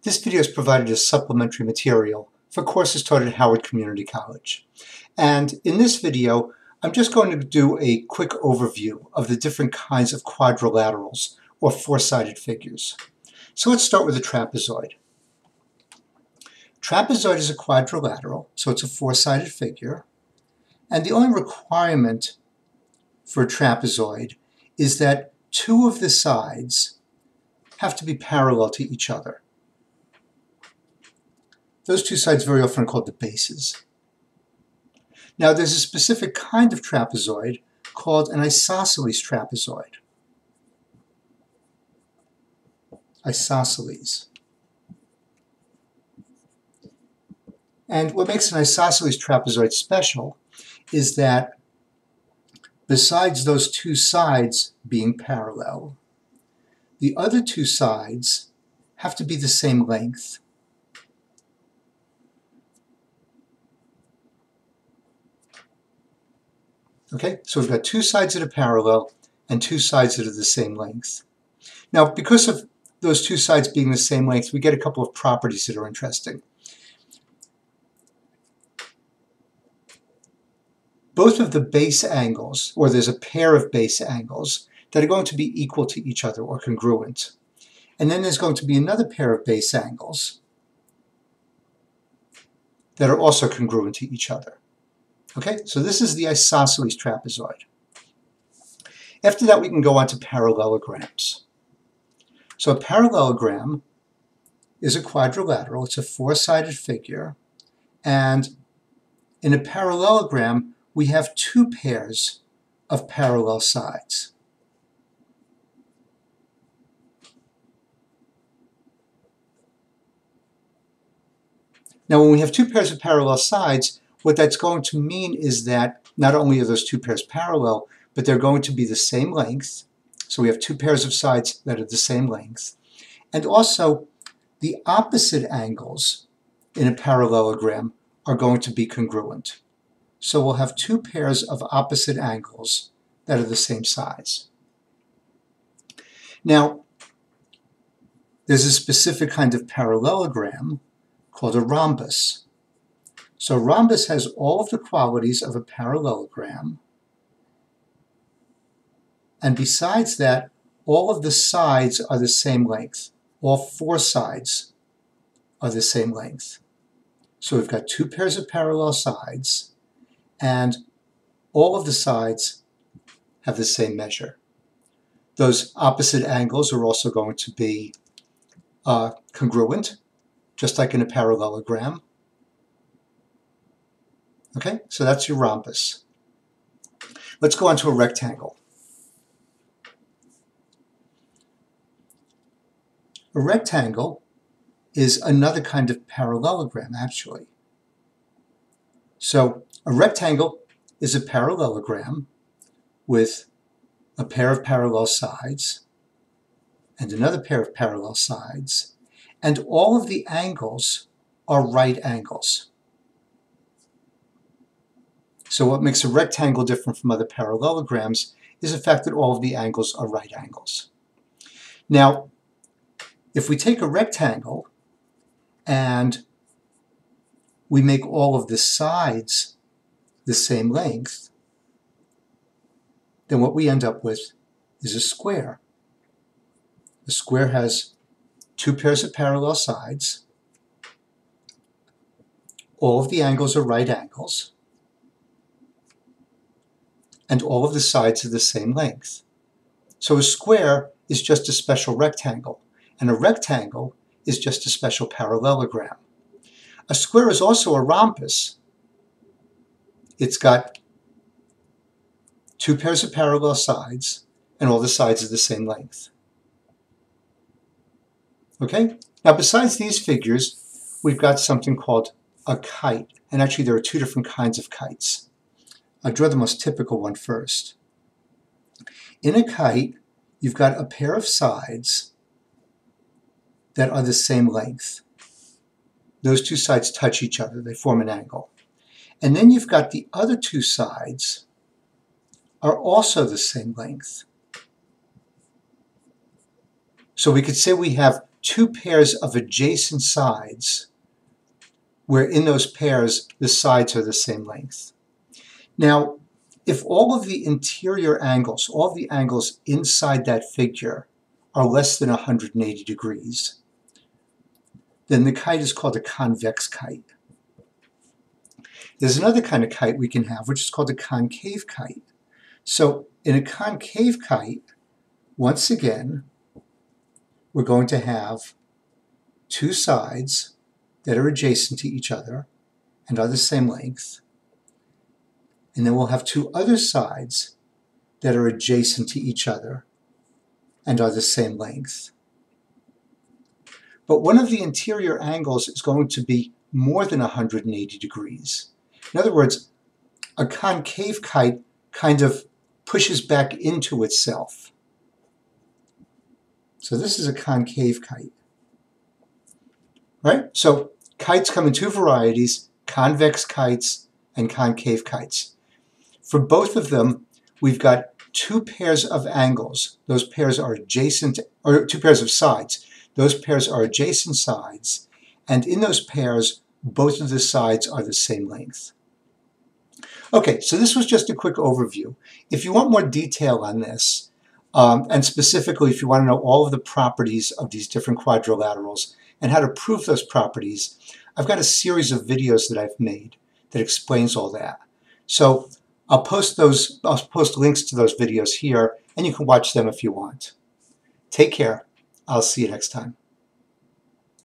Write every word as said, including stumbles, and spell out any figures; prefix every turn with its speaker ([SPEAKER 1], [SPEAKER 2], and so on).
[SPEAKER 1] This video is provided as supplementary material for courses taught at Howard Community College. And in this video, I'm just going to do a quick overview of the different kinds of quadrilaterals, or four-sided figures. So let's start with a trapezoid. Trapezoid is a quadrilateral, so it's a four-sided figure. And the only requirement for a trapezoid is that two of the sides have to be parallel to each other. Those two sides very often are called the bases. Now there's a specific kind of trapezoid called an isosceles trapezoid. Isosceles. And what makes an isosceles trapezoid special is that besides those two sides being parallel, the other two sides have to be the same length. Okay, so we've got two sides that are parallel and two sides that are the same length. Now, because of those two sides being the same length, we get a couple of properties that are interesting. Both of the base angles, or there's a pair of base angles, that are going to be equal to each other or congruent. And then there's going to be another pair of base angles that are also congruent to each other. Okay, so this is the isosceles trapezoid. After that, we can go on to parallelograms. So a parallelogram is a quadrilateral. It's a four-sided figure. And in a parallelogram, we have two pairs of parallel sides. Now, when we have two pairs of parallel sides, what that's going to mean is that not only are those two pairs parallel, but they're going to be the same length. So we have two pairs of sides that are the same length. And also, the opposite angles in a parallelogram are going to be congruent. So we'll have two pairs of opposite angles that are the same size. Now, there's a specific kind of parallelogram called a rhombus. So a rhombus has all of the qualities of a parallelogram, and besides that, all of the sides are the same length. All four sides are the same length. So we've got two pairs of parallel sides, and all of the sides have the same measure. Those opposite angles are also going to be uh, congruent, just like in a parallelogram. Okay, so that's your rhombus. Let's go on to a rectangle. A rectangle is another kind of parallelogram, actually. So a rectangle is a parallelogram with a pair of parallel sides and another pair of parallel sides, and all of the angles are right angles. So what makes a rectangle different from other parallelograms is the fact that all of the angles are right angles. Now, if we take a rectangle and we make all of the sides the same length, then what we end up with is a square. The square has two pairs of parallel sides. All of the angles are right angles. And all of the sides are the same length. So a square is just a special rectangle, and a rectangle is just a special parallelogram. A square is also a rhombus. It's got two pairs of parallel sides, and all the sides are the same length. Okay? Now, besides these figures, we've got something called a kite, and actually there are two different kinds of kites. I'll draw the most typical one first. In a kite, you've got a pair of sides that are the same length. Those two sides touch each other. They form an angle. And then you've got the other two sides are also the same length. So we could say we have two pairs of adjacent sides where in those pairs the sides are the same length. Now, if all of the interior angles, all of the angles inside that figure are less than one hundred eighty degrees, then the kite is called a convex kite. There's another kind of kite we can have, which is called a concave kite. So in a concave kite, once again, we're going to have two sides that are adjacent to each other and are the same length. And then we'll have two other sides that are adjacent to each other and are the same length. But one of the interior angles is going to be more than one hundred eighty degrees. In other words, a concave kite kind of pushes back into itself. So this is a concave kite. Right? So kites come in two varieties, convex kites and concave kites. For both of them, we've got two pairs of angles. Those pairs are adjacent, or two pairs of sides. Those pairs are adjacent sides, and in those pairs, both of the sides are the same length. Okay, so this was just a quick overview. If you want more detail on this, um, and specifically if you want to know all of the properties of these different quadrilaterals and how to prove those properties, I've got a series of videos that I've made that explains all that. So I'll post those, I'll post links to those videos here, and you can watch them if you want. Take care. I'll see you next time.